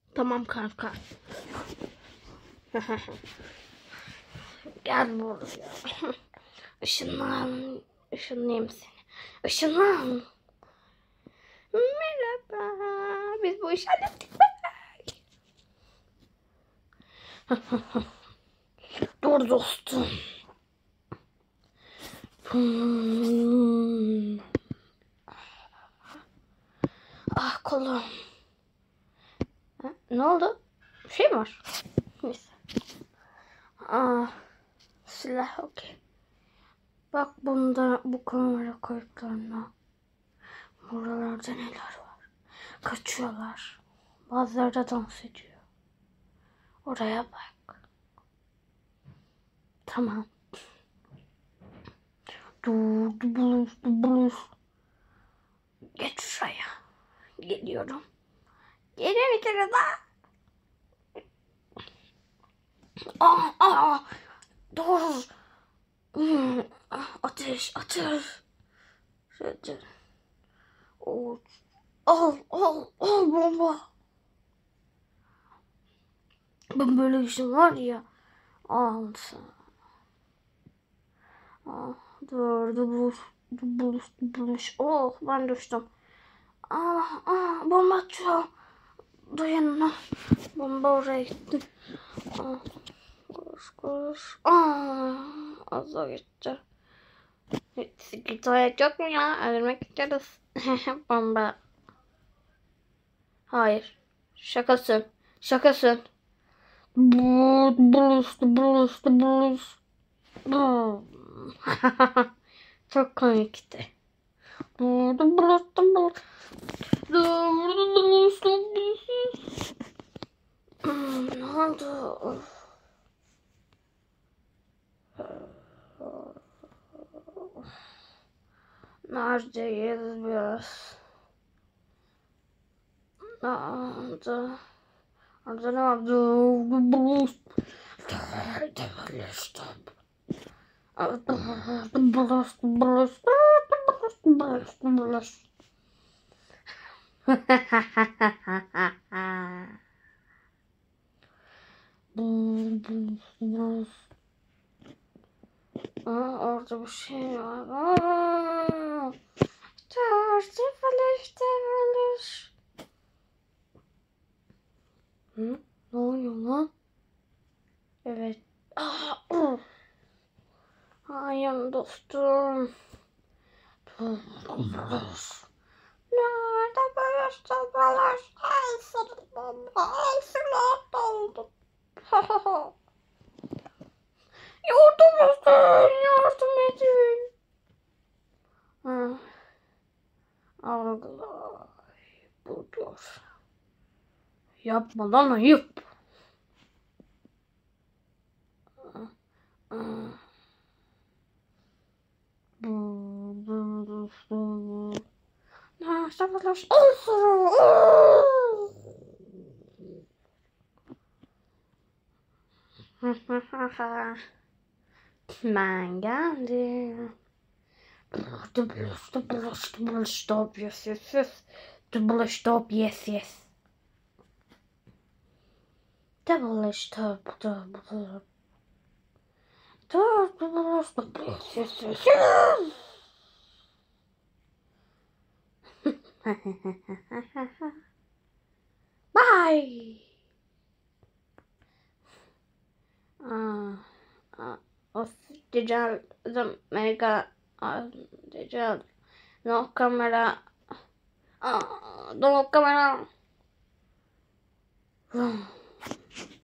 Tamam kanka. Gel buraya. Işınlan. Işınlayayım seni. Işınlan. Merhaba. Biz bu işi hallettik. Dur dostum. Ah kolum. Ha, ne oldu? Bir şey mi var? Neyse. Silah okey. Bak bunda bu kamera kayıtlarına. Buralarda neler var? Kaçıyorlar. Bazıları da dans ediyor. Oraya bak. Tamam. Dur, bulur. Geç şuraya. Geliyorum. Geliyor bir kere daha. Dur. Ateş. Şöyle. Al bomba. Ben böyle işim var ya. Al sana. Dur buluş. Oh ben düştüm. Bomba atıyor. Dur yanına. Bomba oraya gitti. Koş. Az da gitti. Sikitoya yok mu ya? Öldürmek isteriz. Bomba. Hayır. Şakasın. Bulus. Çok komikti. Ne oldu? Neredeyiz biz? Orada ne vardı? Bulus. Orada bir şey var. Tıfılış. Ne oluyor lan? Evet. Hayır dostum. Nerede buluş? El sırık bomba. El sırık doldu. Yardım edin. Algılay. Budur. Yapma lan ayıp. Savaş olsun. Ben geldim. Stop, yes. Double stop, yes. Double stop. Double stop, yes. Bye. Digital, the mega, digital, no camera, no camera.